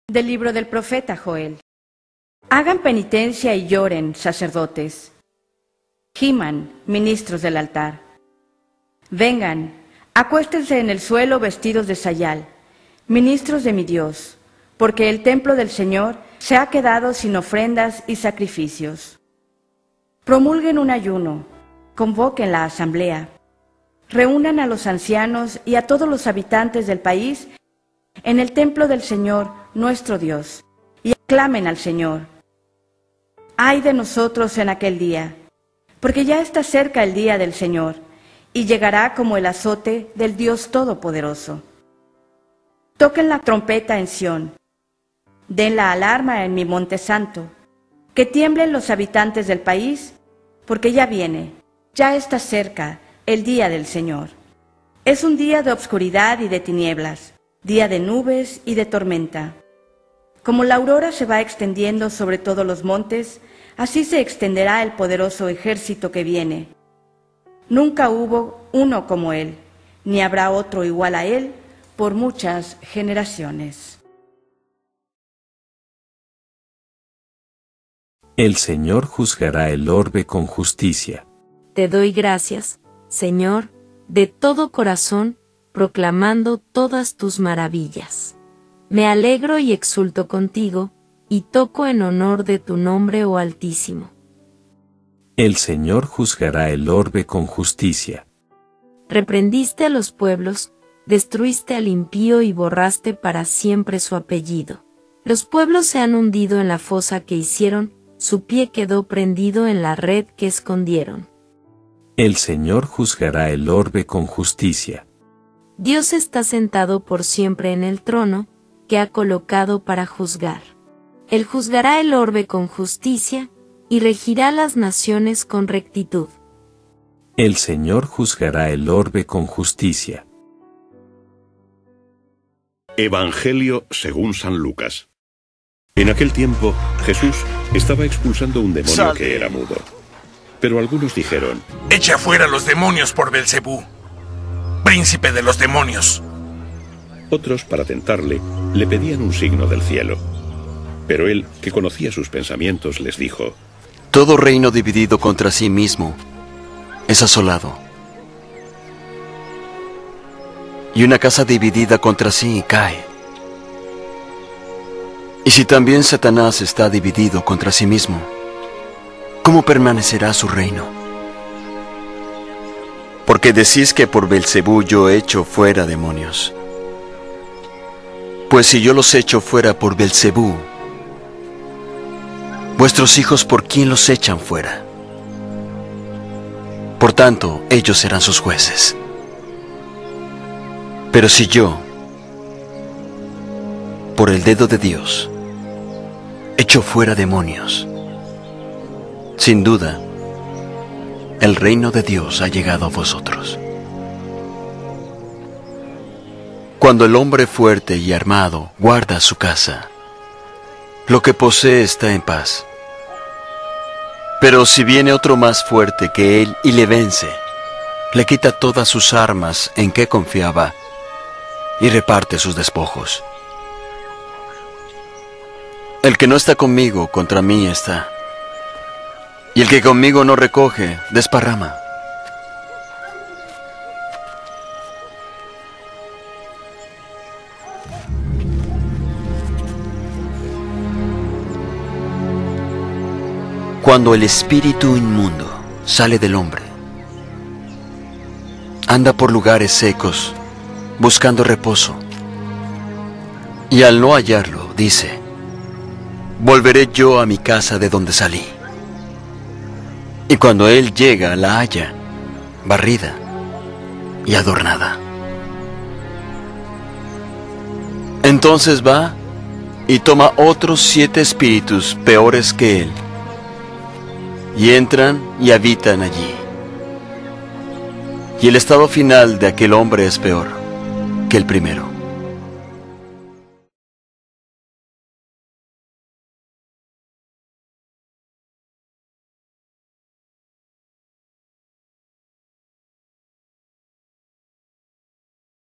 Del libro del profeta Joel. Hagan penitencia y lloren, sacerdotes. Giman, ministros del altar. Vengan, acuéstense en el suelo vestidos de sayal, ministros de mi Dios, porque el templo del Señor se ha quedado sin ofrendas y sacrificios. Promulguen un ayuno, convoquen la asamblea, reúnan a los ancianos y a todos los habitantes del país en el templo del Señor, nuestro Dios, y aclamen al Señor. Ay de nosotros en aquel día, porque ya está cerca el día del Señor, y llegará como el azote del Dios Todopoderoso. Toquen la trompeta en Sión, den la alarma en mi monte santo, que tiemblen los habitantes del país, porque ya viene, ya está cerca el día del Señor. Es un día de obscuridad y de tinieblas, día de nubes y de tormenta. Como la aurora se va extendiendo sobre todos los montes, así se extenderá el poderoso ejército que viene. Nunca hubo uno como él, ni habrá otro igual a él por muchas generaciones. El Señor juzgará el orbe con justicia. Te doy gracias, Señor, de todo corazón, proclamando todas tus maravillas. Me alegro y exulto contigo, y toco en honor de tu nombre, oh Altísimo. El Señor juzgará el orbe con justicia. Reprendiste a los pueblos, destruiste al impío y borraste para siempre su apellido. Los pueblos se han hundido en la fosa que hicieron, su pie quedó prendido en la red que escondieron. El Señor juzgará el orbe con justicia. Dios está sentado por siempre en el trono, que ha colocado para juzgar. Él juzgará el orbe con justicia, y regirá las naciones con rectitud. El Señor juzgará el orbe con justicia. Evangelio según San Lucas. En aquel tiempo, Jesús estaba expulsando un demonio que era mudo. Pero algunos dijeron: «Echa fuera los demonios por Belcebú, príncipe de los demonios». Otros, para tentarle, le pedían un signo del cielo. Pero él, que conocía sus pensamientos, les dijo: Todo reino dividido contra sí mismo es asolado, y una casa dividida contra sí cae. Y si también Satanás está dividido contra sí mismo, ¿cómo permanecerá su reino? Porque decís que por Belcebú yo echo fuera demonios. Pues si yo los echo fuera por Belcebú, vuestros hijos, ¿por quién los echan fuera? Por tanto, ellos serán sus jueces. Pero si yo, por el dedo de Dios, echo fuera demonios, sin duda, el reino de Dios ha llegado a vosotros. Cuando el hombre fuerte y armado guarda su casa, lo que posee está en paz. Pero si viene otro más fuerte que él y le vence, le quita todas sus armas en que confiaba y reparte sus despojos. El que no está conmigo, contra mí está. Y el que conmigo no recoge, desparrama. Cuando el espíritu inmundo sale del hombre, anda por lugares secos, buscando reposo. Y al no hallarlo, dice: volveré yo a mi casa de donde salí. Y cuando él llega, la halla, barrida y adornada. Entonces va y toma otros 7 espíritus peores que él, y entran y habitan allí. Y el estado final de aquel hombre es peor que el primero.